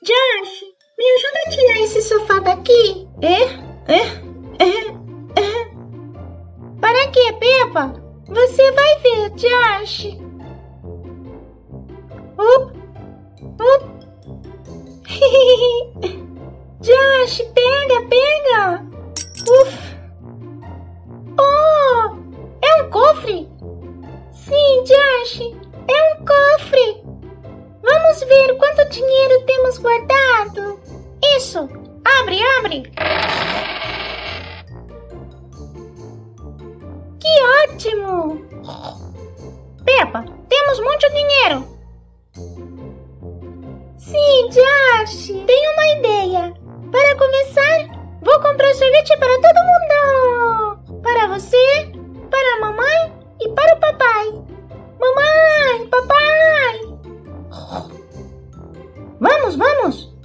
Josh, me ajuda a tirar esse sofá daqui? Para quê, Peppa? Você vai ver, Josh. Josh, pega. Oh, é um cofre? Sim, Josh, é um cofre. Vamos ver quanto dinheiro temos guardado. Isso, abre. Que ótimo. Peppa, temos muito dinheiro. Sim, Josh, tenho uma ideia. Para começar, vou comprar sorvete para todo mundo. Para você, para a mamãe e para o papai. Mamãe, papai. Vamos.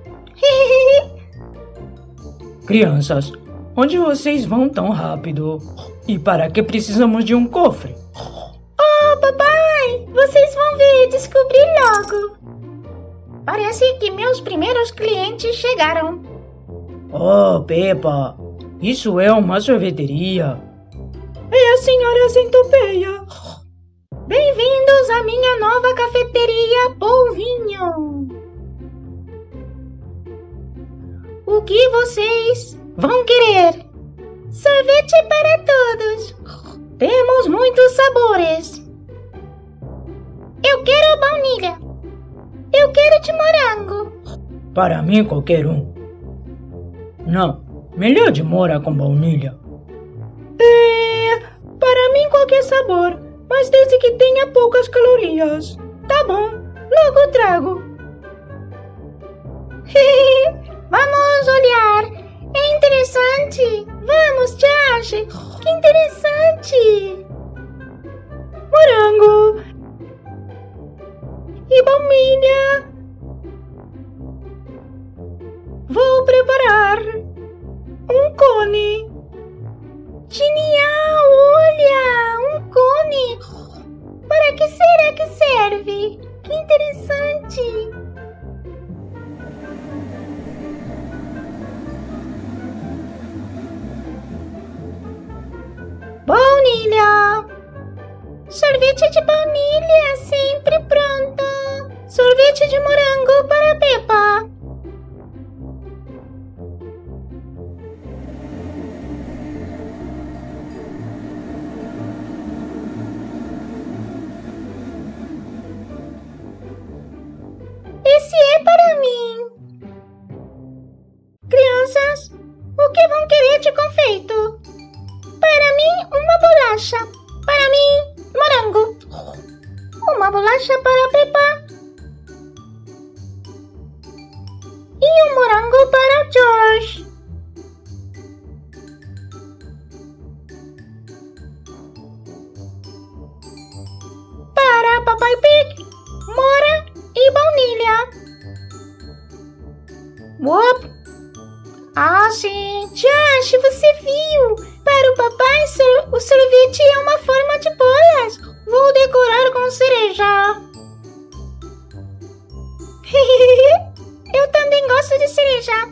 Crianças, onde vocês vão tão rápido? E para que precisamos de um cofre? Oh, papai, vocês vão ver e descobrir logo. Parece que meus primeiros clientes chegaram. Oh, Peppa, isso é uma sorveteria. É a senhora Centopeia. Bem-vindos à minha nova cafeteria Polvinho. O que vocês vão querer? Sorvete para todos. Temos muitos sabores. Eu quero baunilha. Eu quero de morango. Para mim, qualquer um. Não, melhor de mora com baunilha. Para mim qualquer sabor, mas desde que tenha poucas calorias. Tá bom, logo trago. Vamos olhar. É interessante. Vamos, Josh. Que interessante. Morango. E baunilha. Vou preparar um cone. Genial, olha, um cone. Para que será que serve? Que interessante. Baunilha. Sorvete de baunilha, sempre pronto. Sorvete de morango para Peppa. Esse é para mim. Crianças, o que vão querer de confeito? Para mim, uma bolacha. Para mim, morango. Uma bolacha para Peppa. E um morango para George. Para Papai Pig, mora e baunilha. Ah, sim. Josh, você viu? Para o papai, o sorvete é uma forma de bolas. Vou decorar com cereja. Eu também gosto de cereja.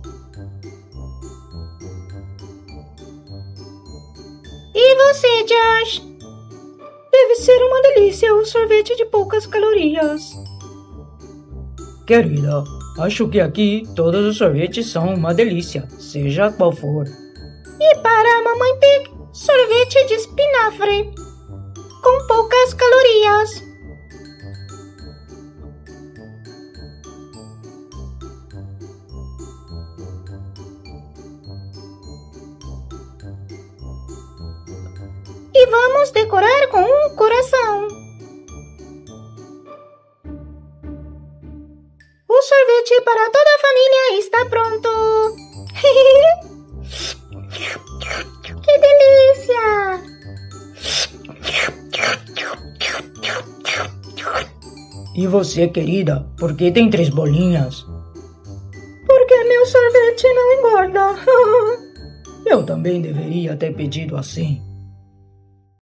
E você, Josh? Deve ser uma delícia o sorvete de poucas calorias. Querida, acho que aqui todos os sorvetes são uma delícia, seja qual for. E para a Mamãe Pig, sorvete de espinafre, com poucas calorias. E vamos decorar com um coração. O sorvete para toda a família está pronto. Que delícia! E você, querida, por que tem 3 bolinhas? Porque meu sorvete não engorda. Eu também deveria ter pedido assim.